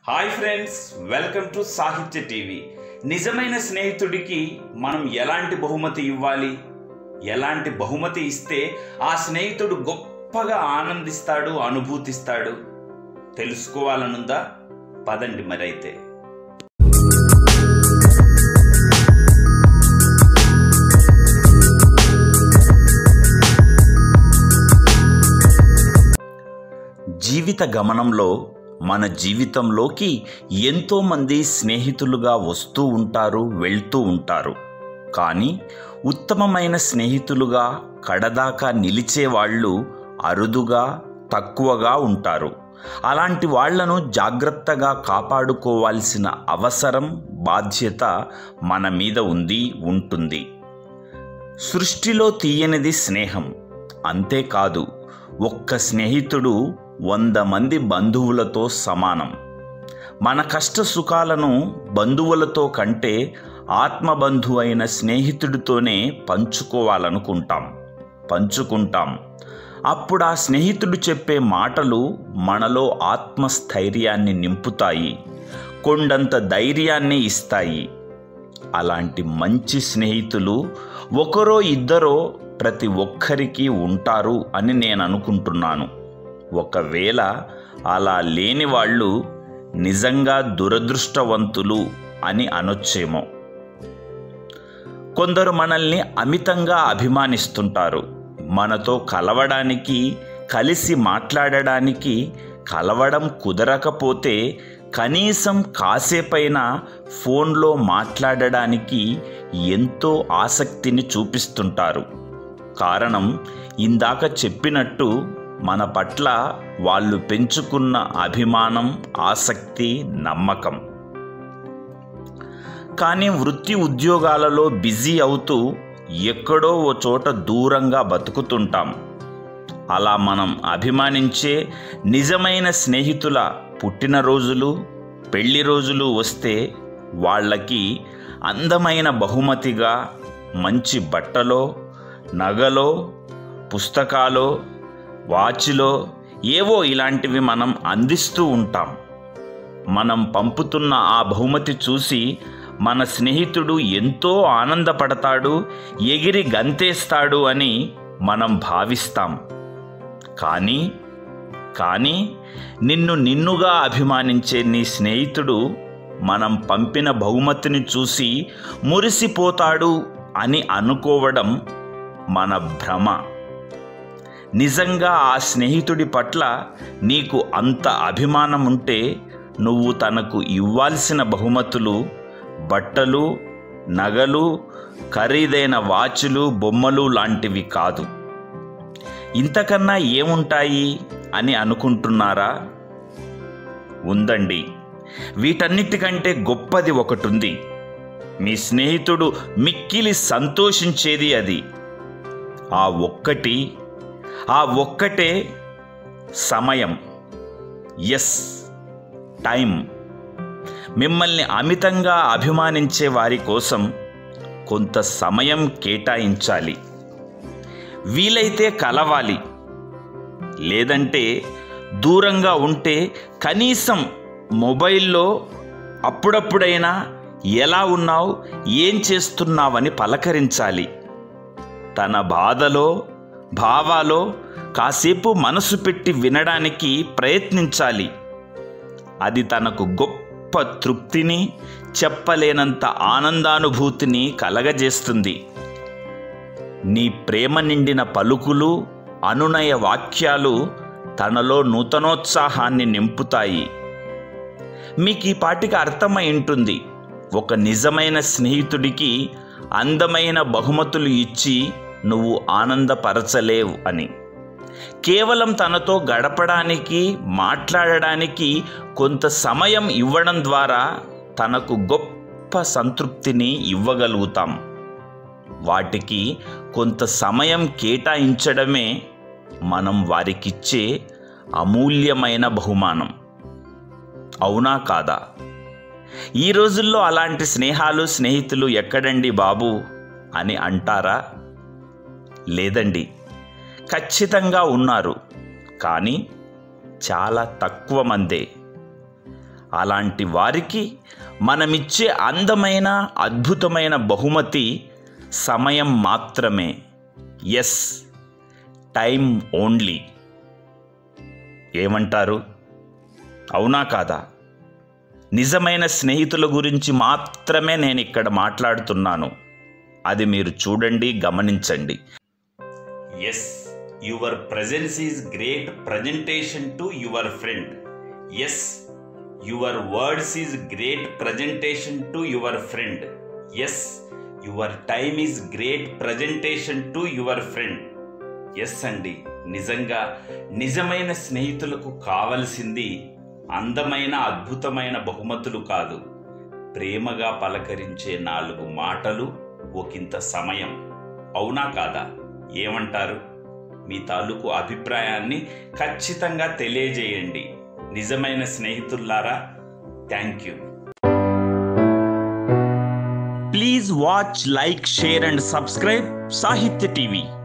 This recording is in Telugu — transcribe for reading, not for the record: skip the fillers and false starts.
Hi friends, welcome to Sahitya TV. నిజమైన స్నేహితుడికి మనం ఎలాంటి బహుమతి ఇవ్వాలి, ఎలాంటి బహుమతి ఇస్తే ఆ స్నేహితుడు గొప్పగా ఆనందిస్తాడు, అనుభూతిస్తాడు తెలుసుకోవాలనుందా? పదండి మరైతే. జీవిత గమనంలో మన జీవితంలోకి ఎంతోమంది స్నేహితులుగా వస్తూ ఉంటారు, వెళ్తూ ఉంటారు. కానీ ఉత్తమమైన స్నేహితులుగా కడదాకా నిలిచేవాళ్ళు అరుదుగా, తక్కువగా ఉంటారు. అలాంటి వాళ్లను జాగ్రత్తగా కాపాడుకోవాల్సిన అవసరం, బాధ్యత మన మీద ఉంటుంది. సృష్టిలో తీయనిది స్నేహం. అంతేకాదు, ఒక్క స్నేహితుడు 100 మంది బంధువులతో సమానం. మన కష్ట సుఖాలను బంధువులతో కంటే ఆత్మబంధు అయిన స్నేహితుడితోనే పంచుకుంటాం. అప్పుడు ఆ స్నేహితుడు చెప్పే మాటలు మనలో ఆత్మస్థైర్యాన్ని నింపుతాయి, కొండంత ధైర్యాన్ని ఇస్తాయి. అలాంటి మంచి స్నేహితులు ఒకరో ఇద్దరో ప్రతి ఒక్కరికి ఉంటారు అని నేను అనుకుంటున్నాను. ఒకవేళ అలా లేని వాళ్ళు నిజంగా దురదృష్టవంతులు అని అనొచ్చేమో. కొందరు మనల్ని అమితంగా అభిమానిస్తుంటారు. మనతో కలవడానికి, కలిసి మాట్లాడడానికి, కలవడం కుదరకపోతే కనీసం కాసేపైనా ఫోన్లో మాట్లాడడానికి ఎంతో ఆసక్తిని చూపిస్తుంటారు. కారణం ఇందాక చెప్పినట్టు మన పట్ల వాళ్ళు పెంచుకున్న అభిమానం, ఆసక్తి, నమ్మకం. కానీ వృత్తి ఉద్యోగాలలో బిజీ అవుతూ ఎక్కడో ఓ చోట దూరంగా బతుకుతుంటాం. అలా మనం అభిమానించే నిజమైన స్నేహితుల పుట్టినరోజులు, పెళ్లి రోజులు వస్తే వాళ్ళకి అందమైన బహుమతిగా మంచి బట్టలో, నగలో, పుస్తకాలో, వాచ్లో ఏవో ఇలాంటివి మనం అందిస్తూ ఉంటాం. మనం పంపుతున్న ఆ బహుమతి చూసి మన స్నేహితుడు ఎంతో ఆనందపడతాడు, ఎగిరి గంతేస్తాడు అని మనం భావిస్తాం. కానీ నిన్నుగా అభిమానించే నీ స్నేహితుడు మనం పంపిన బహుమతిని చూసి మురిసిపోతాడు అని అనుకోవడం మన భ్రమ. నిజంగా ఆ స్నేహితుడి పట్ల నీకు అంత అభిమానం ఉంటే నువ్వు తనకు ఇవ్వాల్సిన బహుమతులు బట్టలు, నగలు, ఖరీదైన వాచులు, బొమ్మలు లాంటివి కాదు. ఇంతకన్నా ఏముంటాయి అని అనుకుంటున్నారా? ఉందండి. వీటన్నిటికంటే గొప్పది ఒకటుంది. మీ స్నేహితుడు మిక్కిలి సంతోషించేది అది. ఆ ఒక్కటే సమయం. టైం. మిమ్మల్ని అమితంగా అభిమానించే వారి కోసం కొంత సమయం కేటాయించాలి. వీలైతే కలవాలి, లేదంటే దూరంగా ఉంటే కనీసం మొబైల్లో అప్పుడప్పుడైనా ఎలా ఉన్నావు, ఏం చేస్తున్నావని పలకరించాలి. తన బాధలో, భావాలో కాసేపు మనసు పెట్టి వినడానికి ప్రయత్నించాలి. అది తనకు గొప్ప తృప్తిని, చెప్పలేనంత ఆనందానుభూతిని కలగజేస్తుంది. నీ ప్రేమ నిండిన పలుకులు, అనునయ వాక్యాలు తనలో నూతనోత్సాహాన్ని నింపుతాయి. మీకు ఈ పాటికి అర్థమై ఉంటుంది, ఒక నిజమైన స్నేహితుడికి అందమైన బహుమతులు ఇచ్చి నువ్వు ఆనందపరచలేవు అని. కేవలం తనతో గడపడానికి, మాట్లాడడానికి కొంత సమయం ఇవ్వడం ద్వారా తనకు గొప్ప సంతృప్తిని ఇవ్వగలుగుతాం. వాటికి కొంత సమయం కేటాయించడమే మనం వారికిచ్చే అమూల్యమైన బహుమానం. అవునా కాదా? ఈ రోజుల్లో అలాంటి స్నేహితులు ఎక్కడండి బాబు అని అంటారా? లేదండి, ఖచ్చితంగా ఉన్నారు. కానీ చాలా తక్కువ మందే. అలాంటి వారికి మనమిచ్చే అందమైన అద్భుతమైన బహుమతి సమయం మాత్రమే. Yes, time only. ఏమంటారు? అవునా కాదా? నిజమైన స్నేహితుల గురించి మాత్రమే నేను ఇక్కడ మాట్లాడుతున్నాను. అది మీరు చూడండి, గమనించండి. Yes, your presence is great presentation to your friend. Yes, your words is great presentation to your friend. Yes, your time is great presentation to your friend. Yes అండి, నిజంగా నిజమైన స్నేహితులకు కావలసింది అందమైన అద్భుతమైన బహుమతులు కాదు, ప్రేమగా పలకరించే 4 మాటలు, ఒకంత సమయం. అవునా కాదా? ఏమంటారు? మీ తాలూకు అభిప్రాయాన్ని ఖచ్చితంగా తెలియజేయండి. నిజమైన స్నేహితుల్లారా, thank you. Please watch, like, share and subscribe Sahitya TV.